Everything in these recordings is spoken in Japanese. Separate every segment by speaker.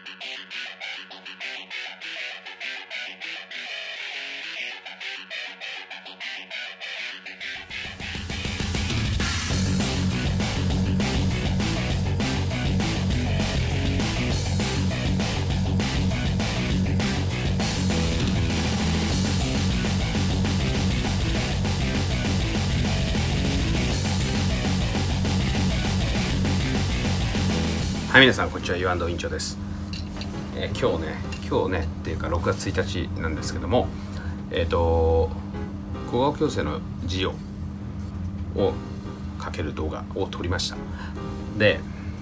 Speaker 1: はい、皆さんこんにちは、ユアンド委員長です。今日ねっていうか6月1日なんですけども、小顔矯正の授業をかける動画を撮りました。で、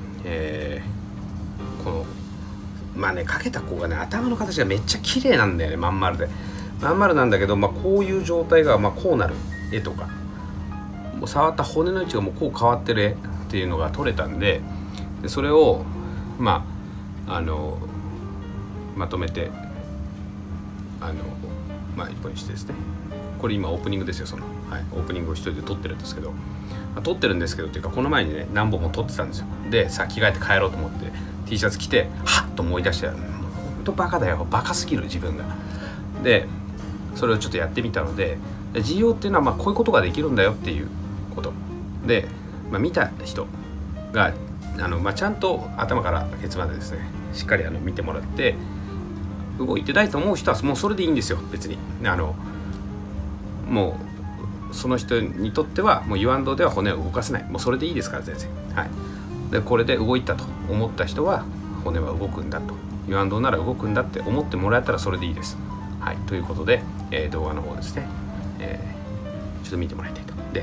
Speaker 1: このかけた子がね、頭の形がめっちゃ綺麗なんだよね。まん丸なんだけど、こういう状態がこうなる絵とか、もう触った骨の位置がもうこう変わってる絵っていうのが撮れたんで、それをまとめて一本にしてですね、これ今オープニングですよ。オープニングを一人で撮ってるんですけどっていうか、この前にね何本も撮ってたんですよ。でさ、着替えて帰ろうと思って T シャツ着て、はっと思い出して、ほんとバカだよ、バカすぎる自分が。でそれをちょっとやってみたので、需要っていうのはこういうことができるんだよっていうことで、見た人がちゃんと頭からケツまでですね、しっかり見てもらって、動いてないと思う人はもうそれでいいんですよ。別にもうその人にとってはもうユアンドでは骨を動かせない、もうそれでいいですから全然。でこれで動いたと思った人は、骨は動くんだと、ユアンドなら動くんだって思ってもらえたらそれでいいです。ということで、動画の方ですね、ちょっと見てもらいたいと。で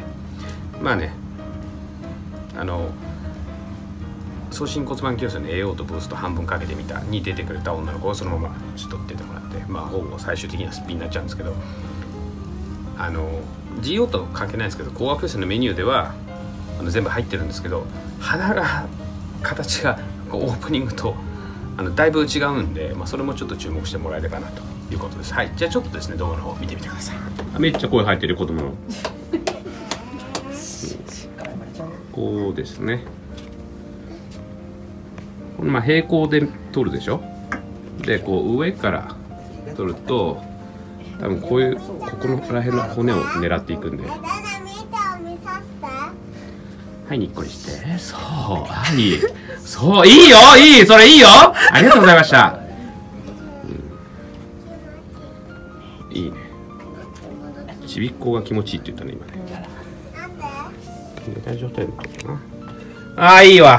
Speaker 1: 送信骨盤矯正の AO とブースト半分かけてみたに出てくれた女の子をそのままちょっと出てもらって、ほぼ最終的にはすっぴんになっちゃうんですけど、GO と関係ないんですけど、高額矯正のメニューでは全部入ってるんですけど、鼻が形がオープニングとだいぶ違うんで、それもちょっと注目してもらえればなということです。じゃあちょっとですね、動画の方見てみてください。めっちゃ声入ってる子供のこうですね。平行で撮るでしょ。でこう上から撮ると、多分こういうここのら辺の骨を狙っていくんで、にっこりして、そういいよ、それいいよ、ありがとうございました。いいね。ちびっこが気持ちいいって言ったね今ね。寝た状態のことかな。いいわ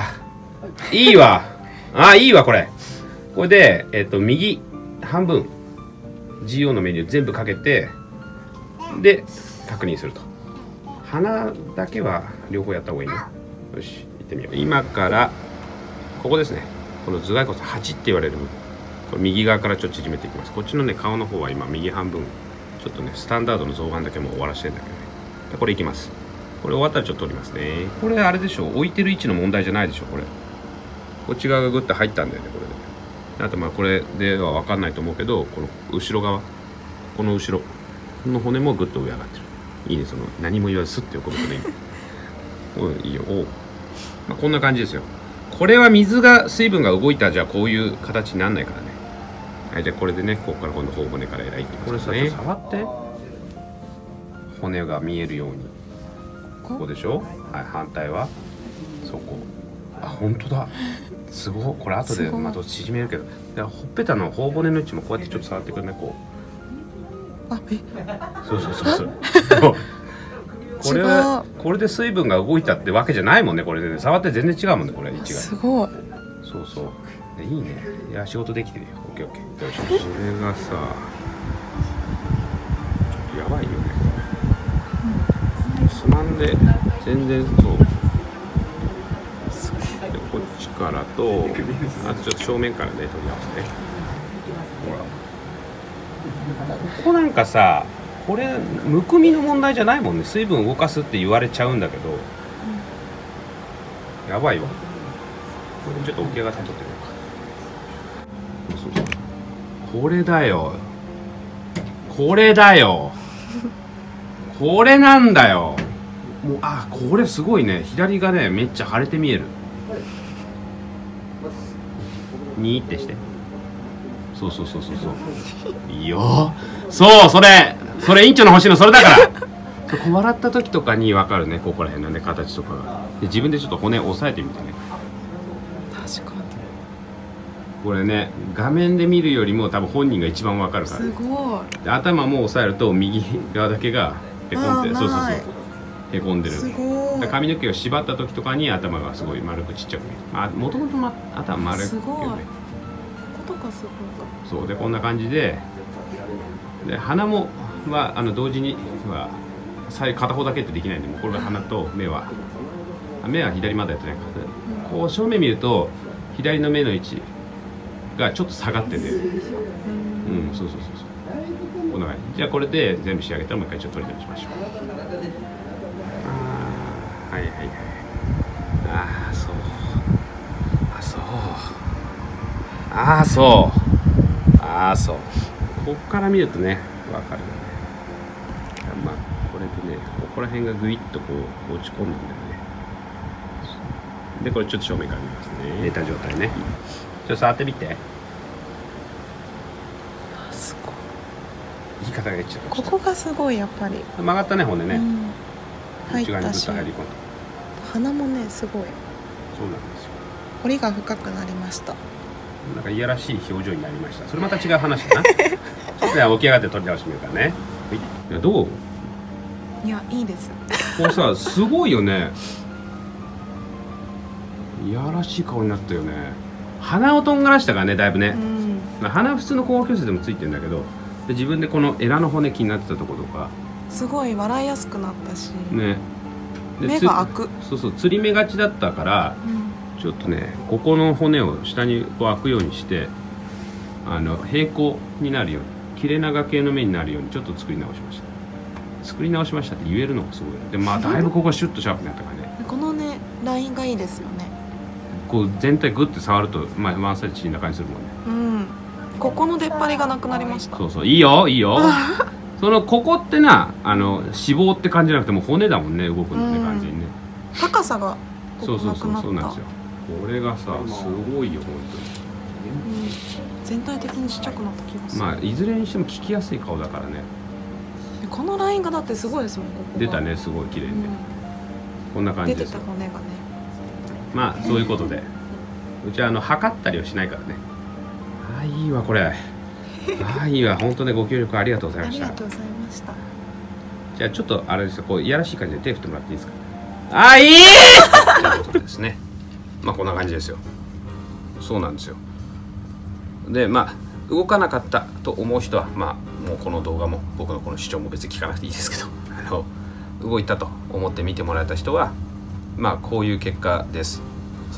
Speaker 1: これで右半分 GO のメニュー全部かけて、で確認すると。鼻だけは両方やった方がいいね。よし、行ってみよう。今からここですね、この頭蓋骨8って言われる、これ右側からちょっと縮めていきます。こっちのね顔の方は今右半分ちょっとねスタンダードの増眼だけもう終わらせてんだけどね。でこれいきます。これ終わったらちょっと取りますね。これあれでしょ、置いてる位置の問題じゃないでしょ。こっち側がグッと入ったんだよね、これで。あとこれでは分かんないと思うけど、この後ろ側、この後ろの骨もグッと上上がってる。いいね、何も言わずスッて横向くね。いいよ。こんな感じですよ。これは水分が動いたじゃこういう形にならないからね。じゃあこれでね、ここから今度頬骨からいきますね。これ触って骨が見えるように。ここでしょ。反対はそこ。本当だ。すごい。これ後で縮めるけど、ほっぺたの頬骨の位置もこうやってちょっと触ってくるね。こう。そうこれで水分が動いたってわけじゃないもんね。これでね、触って全然違うもんね、これ位置が。
Speaker 2: すごい。
Speaker 1: でいいね。いや、仕事できてるよ。オッケー。これがさ、ちょっとやばいよね。つまんで全然そう。でこっちからと、あとちょっと正面からね取り合わせて。ここなんかさ、これむくみの問題じゃないもんね。水分動かすって言われちゃうんだけど、やばいわ。これちょっと起き上がって撮ってみようか。これだよこれなんだよ。もうこれすごいね。左がねめっちゃ腫れて見える。 にってして。そうそうそうそうそう。いいよ。そう、それ院長の欲しいのそれだから。こう笑った時とかに分かるね、ここら辺のね形とかが。で自分でちょっと骨押さえてみてね。
Speaker 2: 確かに。
Speaker 1: これね、画面で見るよりも多分本人が一番分かるから。
Speaker 2: すごい。
Speaker 1: で頭も押さえると右側だけがへこんで、そうそうそう。へこんでる。
Speaker 2: すごい。
Speaker 1: 髪の毛を縛った時とかに頭がすごい丸くちっちゃく見える。もともと頭丸くね。
Speaker 2: すごい。こことかすごい。
Speaker 1: そうでこんな感じで、鼻もは同時には片方だけってできないんで、もうこれが鼻と目は左までやってないから、こう正面見ると左の目の位置がちょっと下がってて、そうそうそうそう、こんな感じ。じゃあこれで全部仕上げたらもう一回ちょっと取り直しましょう。はいはいはい。そうそう。こっから見るとね分かるよね。まあこれでね、ここら辺がグイッとこう落ち込んだんだよね。でこれちょっと正面から見ますね。寝た状態ね。ちょっと触ってみて。
Speaker 2: すごい。
Speaker 1: 言い方が言っちゃう。
Speaker 2: ここがすごいやっぱり。
Speaker 1: 曲がったね骨ね。
Speaker 2: 入ったし。鼻もねすごい。
Speaker 1: そうなんですよ。
Speaker 2: 彫りが深くなりました。
Speaker 1: なんかいやらしい表情になりました。それまた違う話だな。ちょっと起き上がって取り直してみようからね。いやどう？
Speaker 2: いやいいです。
Speaker 1: これさすごいよね。いやらしい顔になったよね。鼻をとんがらしたからね、だいぶね。鼻は普通の高校生でもついてるんだけど、で自分でこのエラの骨気になってたところとか。
Speaker 2: すごい笑いやすくなったし。
Speaker 1: ね。
Speaker 2: 目が開く。
Speaker 1: そうそう、つり目がちだったから。ちょっとね、ここの骨を下にこう開くようにして平行になるように、切れ長系の目になるようにちょっと作り直しました。って言えるのがすごい。でまあだいぶここがシュッとシャープになったからね。
Speaker 2: このねラインがいいですよね。
Speaker 1: こう全体グッて触るとワンサイズ縮んだ感じするもんね。
Speaker 2: ここの出っ張りがなくなりました。
Speaker 1: そうそう、いいよここってな脂肪って感じじゃなくてもう骨だもんね、動くのって感じにね。
Speaker 2: 高さが
Speaker 1: そうなんですよ。これがさすごいよ本当に。
Speaker 2: 全体的にちっちゃくなった気がする。
Speaker 1: まあいずれにしても聞きやすい顔だからね。
Speaker 2: このラインがだってすごいですもん。ここ
Speaker 1: 出たね、すごい綺麗にね。こんな感じですよ。
Speaker 2: 出てた骨がね。
Speaker 1: まあそういうことで、うちは測ったりはしないからね。いいわこれ。いいわ、本当ね、ご協力ありがとうございました。
Speaker 2: ありがとうございました。
Speaker 1: じゃあちょっとあれですよ、こういやらしい感じで手振ってもらっていいですか。いいということですね。まあこんな感じですよ。そうなんですよ。でまあ動かなかったと思う人はまあもうこの動画も僕のこの主張も別に聞かなくていいですけど、動いたと思って見てもらえた人はまあこういう結果です。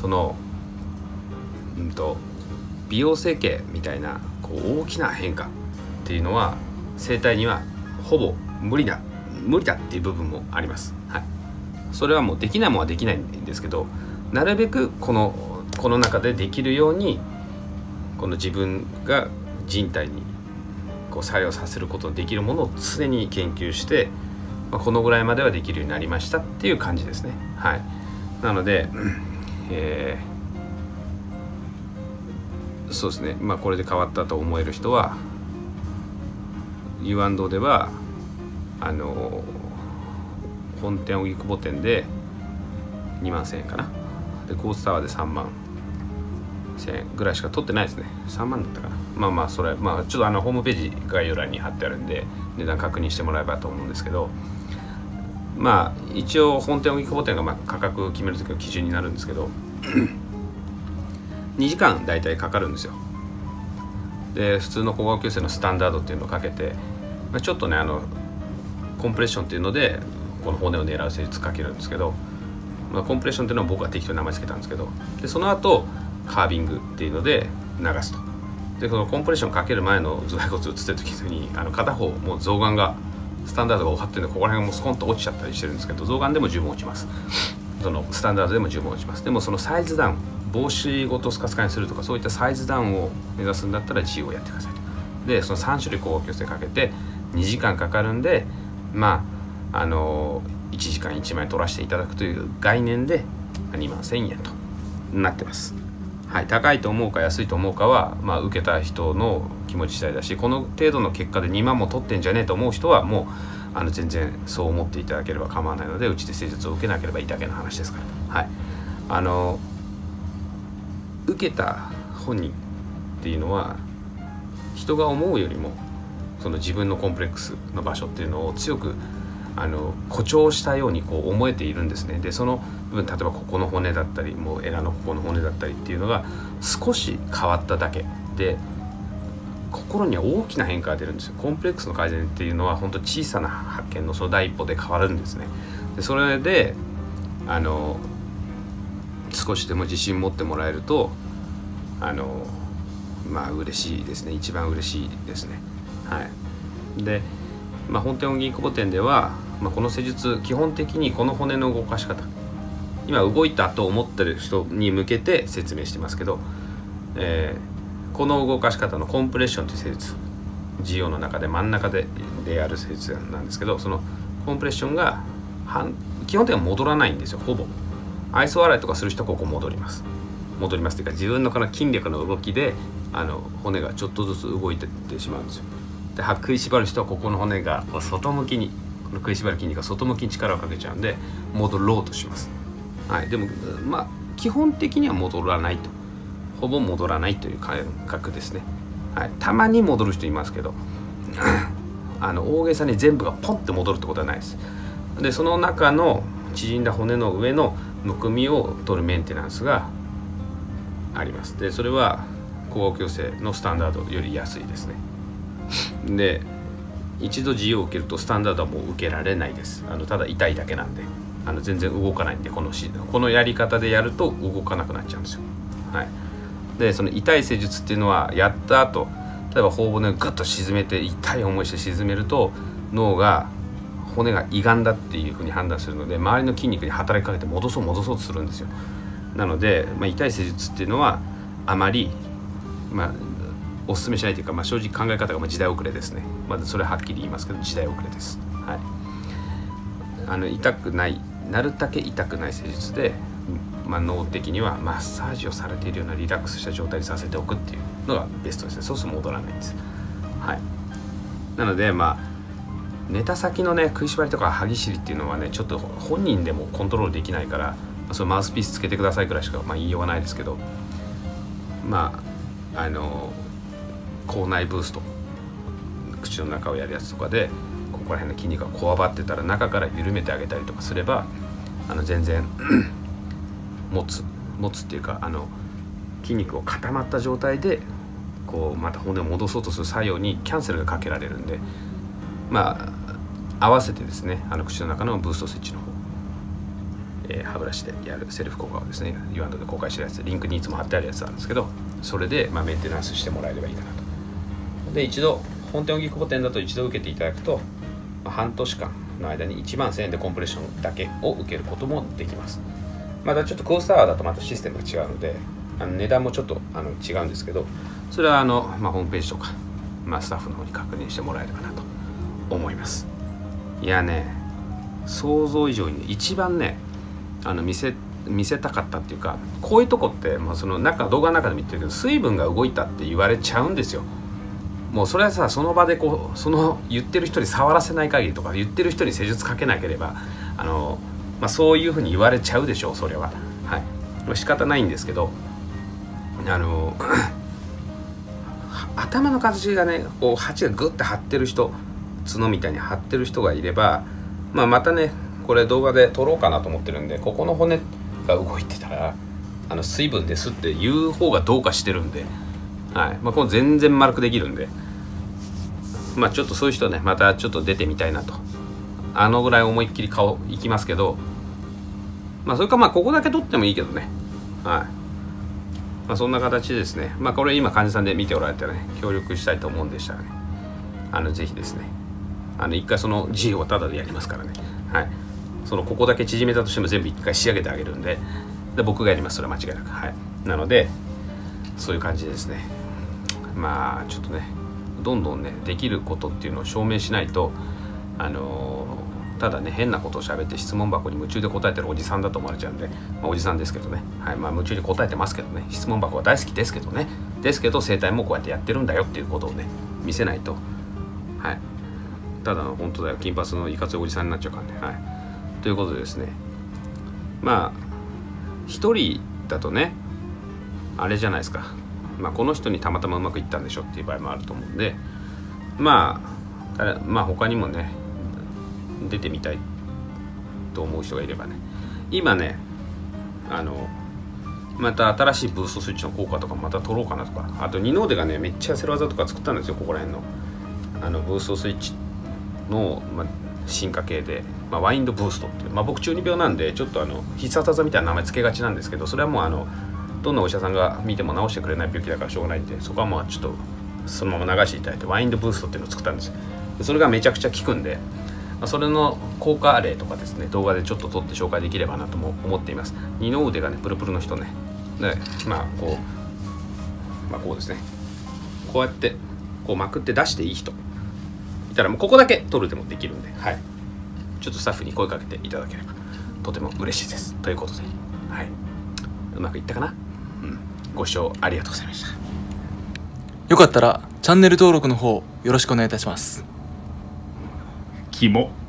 Speaker 1: 美容整形みたいなこう大きな変化っていうのは整体にはほぼ無理だっていう部分もあります。それはもうできないものはできないんですけど、なるべくこの中でできるようにこの自分が人体にこう作用させることのできるものを常に研究して、このぐらいまではできるようになりましたっていう感じですね。なので、そうですね、これで変わったと思える人は U&では本店荻窪店で2万1000円かな、でコースタワーで3万1000円ぐらいしか取ってないですね。3万だったかな。それちょっとホームページ概要欄に貼ってあるんで値段確認してもらえばと思うんですけど、一応本店荻窪店が価格決める時の基準になるんですけど2時間だいたいかかるんですよ。で普通の高校級生のスタンダードっていうのをかけて、ちょっとねコンプレッションっていうのでこの骨を狙う施術かけるんですけど、コンプレッションっていうのは僕は適当に名前つけたんですけど、でその後カービングっていうので流すと。でこのコンプレッションかける前の頭蓋骨を映ってる時に片方もう象眼がスタンダードが終わってるんで、ここら辺がもうスコンと落ちちゃったりしてるんですけど、象眼でも十分落ちます。そのスタンダードでも十分落ちます。でもそのサイズダウン、帽子ごとスカスカにするとかそういったサイズダウンを目指すんだったら G をやってくださいと。でその3種類高強性かけて2時間かかるんで、1時間1枚取らせていただくという概念で2万1000円となってます。 はい、高いと思うか安いと思うかは、受けた人の気持ち次第だし、この程度の結果で2万も取ってんじゃねえと思う人はもう全然そう思っていただければ構わないので、うちで施術を受けなければいいだけの話ですから。はい、受けた本人っていうのは人が思うよりもその自分のコンプレックスの場所っていうのを強く誇張したようにこう思えているんですね。でその部分、例えばここの骨だったり、もうエラのここの骨だったりっていうのが少し変わっただけで、心には大きな変化が出るんですよ。コンプレックスの改善っていうのは本当小さな発見のその第一歩で変わるんですね。でそれで少しでも自信持ってもらえると嬉しいですね。一番嬉しいですね。はい。で本店荻窪店では、この施術基本的にこの骨の動かし方、今動いたと思ってる人に向けて説明してますけど、この動かし方のコンプレッションという施術、GOの中で真ん中でやる施術なんですけど、そのコンプレッションが基本的には戻らないんですよ。ほぼ愛想笑いとかする人はここ戻りますというか、自分のこの筋力の動きで骨がちょっとずつ動いていってしまうんですよ。で食いしばる人はここの骨が外向きに、この食いしばる筋肉が外向きに力をかけちゃうんで戻ろうとします。はい、でも基本的には戻らないと、ほぼ戻らないという感覚ですね。はい、たまに戻る人いますけど大げさに全部がポンって戻るってことはないです。でその中の縮んだ骨の上のむくみを取るメンテナンスがあります。でそれは高額矯正のスタンダードより安いですね。で一度 GO を受けるとスタンダードはもう受けられないです。ただ痛いだけなんで全然動かないんで、このやり方でやると動かなくなっちゃうんですよ。はい、でその痛い施術っていうのはやった後、例えば頬骨をグッと沈めて痛い思いして沈めると脳が骨が歪んだっていうふうに判断するので、周りの筋肉に働きかけて戻そうとするんですよ。なので、痛い施術っていうのはあまりおすすめしないというか、正直考え方が時代遅れですね。それはっきり言いますけど時代遅れです。はい、痛くない、なるだけ痛くない施術で、脳的にはマッサージをされているようなリラックスした状態にさせておくっていうのがベストですね。そうすると戻らないんです。はい、なので寝た先のね食いしばりとか歯ぎしりっていうのはね、ちょっと本人でもコントロールできないから、そのマウスピースつけてくださいくらいしか言いようがないですけど、口内ブースト、口の中をやるやつとかでここら辺の筋肉がこわばってたら中から緩めてあげたりとかすれば全然持つっていうか、筋肉を固まった状態でまた骨を戻そうとする作用にキャンセルがかけられるんで、合わせてですね、口の中のブーストスイッチの方、歯ブラシでやるセルフ効果をですね、ユアンドで公開してるやつ、リンクにいつも貼ってあるやつなんですけど、それでメンテナンスしてもらえればいいかなと。で一度本店荻窪店だと一度受けていただくと、半年間の間に1万1000円でコンプレッションだけを受けることもできます。またちょっとコースタワーだとまたシステムが違うので値段もちょっと違うんですけど、それはホームページとか、スタッフの方に確認してもらえればなと思います。いやね、想像以上に一番ね見せたかったっていうか、こういうとこってその動画の中でも言ってるけど、水分が動いたって言われちゃうんですよ。もうそれはその場でその言ってる人に触らせない限りとか、言ってる人に施術かけなければそういうふうに言われちゃうでしょう、それは。はい、仕方ないんですけど、頭の形がね鉢がグッて張ってる人、角みたいに張ってる人がいれば、またねこれ動画で撮ろうかなと思ってるんで、ここの骨が動いてたら水分ですっていう方がどうかしてるんで、はい、これ全然丸くできるんで、ちょっとそういう人ね、またちょっと出てみたいなと。ぐらい思いっきり顔いきますけど、それかここだけ撮ってもいいけどね。はい、そんな形ですね。これ今患者さんで見ておられたらね、協力したいと思うんでしたらね、ぜひですね、一回その G をタダでやりますからね。はい、ここだけ縮めたとしても全部一回仕上げてあげるんで、僕がやります、それは間違いなく。はい、なのでそういう感じですね。ちょっとね、どんどんねできることっていうのを証明しないとただね変なことを喋って質問箱に夢中で答えてるおじさんだと思われちゃうんで、まあ、おじさんですけどね、はい、まあ夢中に答えてますけどね、質問箱は大好きですけどね、生態もこうやってやってるんだよっていうことをね見せないと、はい、ただの本当だよ金髪のいかついおじさんになっちゃうからね、はい、ということでですね、まあ一人だとねあれじゃないですか、まあこの人にたまたまうまくいったんでしょっていう場合もあると思うんで、まあ他にもね出てみたいと思う人がいればね、今ねまた新しいブーストスイッチの効果とかまた取ろうかなとか、あと二の腕がねめっちゃ痩せる技とか作ったんですよ、ここら辺のブーストスイッチの、進化系で、ワインドブーストっていう、僕中二病なんでちょっと必殺技みたいな名前つけがちなんですけど、それはもうどんなお医者さんが見ても治してくれない病気だからしょうがないんで、そこはまあちょっとそのまま流していただいてワインドブーストっていうのを作ったんですよ。それがめちゃくちゃ効くんで、それの効果例とかですね動画でちょっと撮って紹介できればなとも思っています。二の腕がねプルプルの人ね、でこうですね、こうやってこうまくって出していい人いたらもうここだけ撮るでもできるんで、はい、ちょっとスタッフに声かけていただければとても嬉しいですということで、はい、うまくいったかな、ご視聴ありがとうございました。
Speaker 3: よかったらチャンネル登録の方よろしくお願いいたします。
Speaker 1: キモ